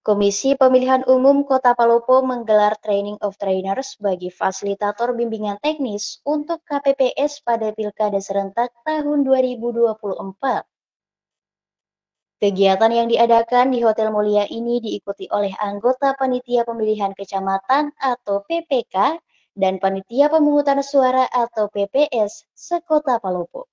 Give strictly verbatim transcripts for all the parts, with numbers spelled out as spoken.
Komisi Pemilihan Umum Kota Palopo menggelar Training of Trainers bagi fasilitator bimbingan teknis untuk K P P S pada Pilkada serentak tahun dua ribu dua puluh empat. Kegiatan yang diadakan di Hotel Mulia ini diikuti oleh anggota Panitia Pemilihan Kecamatan atau P P K dan Panitia Pemungutan Suara atau P P S sekota Palopo.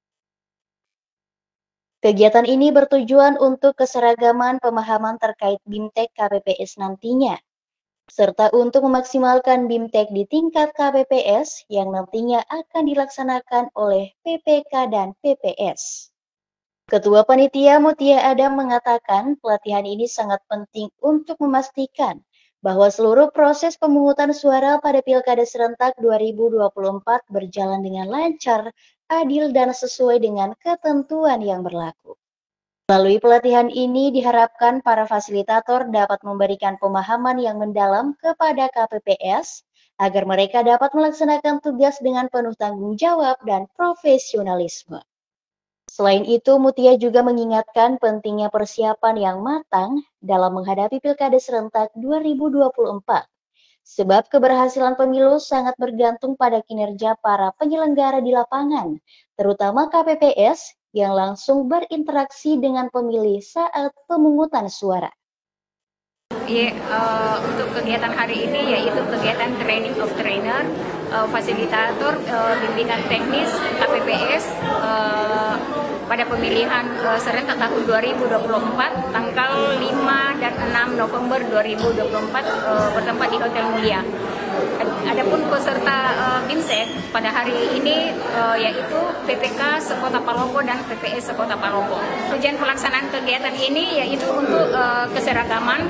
Kegiatan ini bertujuan untuk keseragaman pemahaman terkait BIMTEK K P P S nantinya, serta untuk memaksimalkan BIMTEK di tingkat K P P S yang nantinya akan dilaksanakan oleh P P K dan P P S. Ketua Panitia Mutia Adam mengatakan pelatihan ini sangat penting untuk memastikan bahwa seluruh proses pemungutan suara pada Pilkada serentak dua ribu dua puluh empat berjalan dengan lancar, adil, dan sesuai dengan ketentuan yang berlaku. Melalui pelatihan ini diharapkan para fasilitator dapat memberikan pemahaman yang mendalam kepada K P P S agar mereka dapat melaksanakan tugas dengan penuh tanggung jawab dan profesionalisme. Selain itu, Mutia juga mengingatkan pentingnya persiapan yang matang dalam menghadapi Pilkada serentak dua ribu dua puluh empat. Sebab keberhasilan pemilu sangat bergantung pada kinerja para penyelenggara di lapangan, terutama K P P S yang langsung berinteraksi dengan pemilih saat pemungutan suara. Ya, uh, untuk kegiatan hari ini yaitu kegiatan Training of Trainer, uh, fasilitator uh, bimbingan teknis K P P S uh, pada pemilihan uh, serentak tahun dua ribu dua puluh empat tanggal lima dan enam November dua ribu dua puluh empat uh, bertempat di Hotel Mulia. Adapun peserta uh, BIMTEK pada hari ini uh, yaitu P P K sekota Palopo dan P P S sekota Palopo. Tujuan pelaksanaan kegiatan ini yaitu untuk uh, keseragaman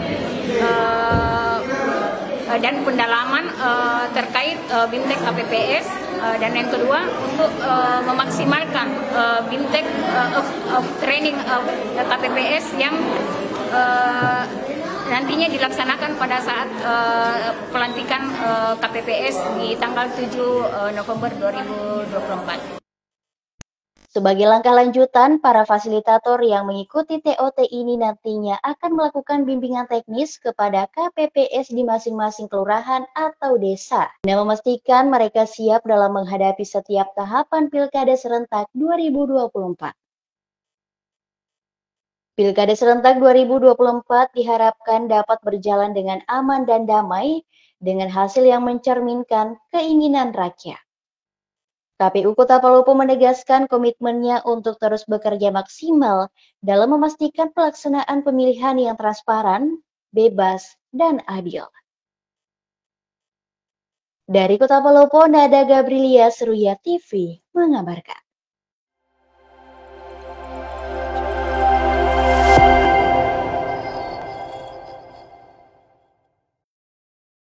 uh, dan pendalaman uh, terkait uh, BIMTEK K P P S uh, dan yang kedua untuk uh, memaksimalkan uh, BIMTEK uh, of, of training of K P P S yang uh, nantinya dilaksanakan pada saat uh, pelantikan uh, K P P S di tanggal tujuh November dua ribu dua puluh empat. Sebagai langkah lanjutan, para fasilitator yang mengikuti T O T ini nantinya akan melakukan bimbingan teknis kepada K P P S di masing-masing kelurahan atau desa, guna memastikan mereka siap dalam menghadapi setiap tahapan Pilkada serentak dua ribu dua puluh empat. Pilkada serentak dua ribu dua puluh empat diharapkan dapat berjalan dengan aman dan damai dengan hasil yang mencerminkan keinginan rakyat. K P U Kota Palopo menegaskan komitmennya untuk terus bekerja maksimal dalam memastikan pelaksanaan pemilihan yang transparan, bebas, dan adil. Dari Kota Palopo, Nada Gabrilia, Seruya T V mengabarkan.